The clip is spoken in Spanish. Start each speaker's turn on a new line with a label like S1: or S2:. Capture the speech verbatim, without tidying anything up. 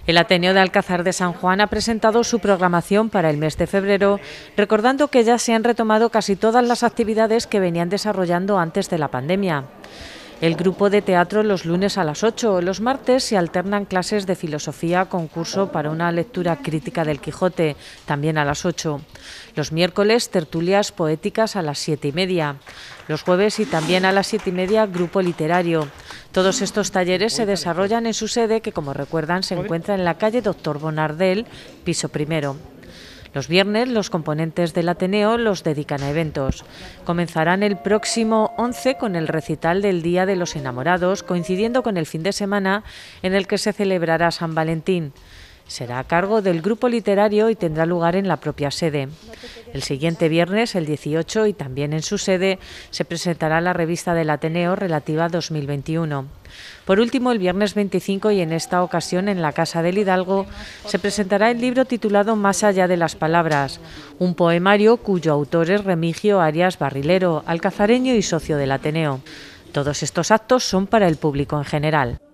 S1: El Ateneo de Alcázar de San Juan ha presentado su programación para el mes de febrero, recordando que ya se han retomado casi todas las actividades que venían desarrollando antes de la pandemia. El grupo de teatro los lunes a las ocho, los martes se alternan clases de filosofía con curso para una lectura crítica del Quijote, también a las ocho. Los miércoles tertulias poéticas a las siete y media. Los jueves y también a las siete y media grupo literario. Todos estos talleres se desarrollan en su sede, que como recuerdan se encuentra en la calle Doctor Bonardel, piso primero. Los viernes los componentes del Ateneo los dedican a eventos. Comenzarán el próximo once con el recital del Día de los Enamorados, coincidiendo con el fin de semana en el que se celebrará San Valentín. Será a cargo del grupo literario y tendrá lugar en la propia sede. El siguiente viernes, el dieciocho, y también en su sede, se presentará la revista del Ateneo relativa a dos mil veintiuno. Por último, el viernes veinticinco, y en esta ocasión en la Casa del Hidalgo, se presentará el libro titulado Más allá de las palabras, un poemario cuyo autor es Remigio Arias Barrilero, alcazareño y socio del Ateneo. Todos estos actos son para el público en general.